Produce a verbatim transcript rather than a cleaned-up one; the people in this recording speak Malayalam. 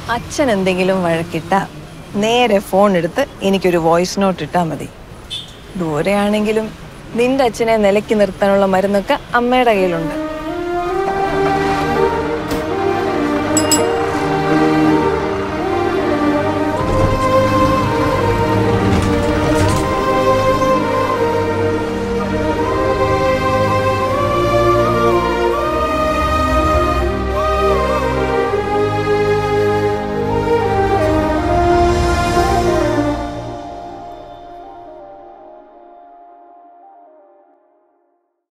അച്ഛൻ എന്തെങ്കിലും വഴക്കിട്ടാ നേരെ ഫോൺ എടുത്ത് എനിക്കൊരു വോയിസ് നോട്ട് ഇട്ടാൽ മതി. ദൂരെയാണെങ്കിലും നിന്റെ അച്ഛനെ നിലയ്ക്ക് നിർത്താനുള്ള മരുന്നൊക്കെ അമ്മയുടെ കയ്യിലുണ്ട്.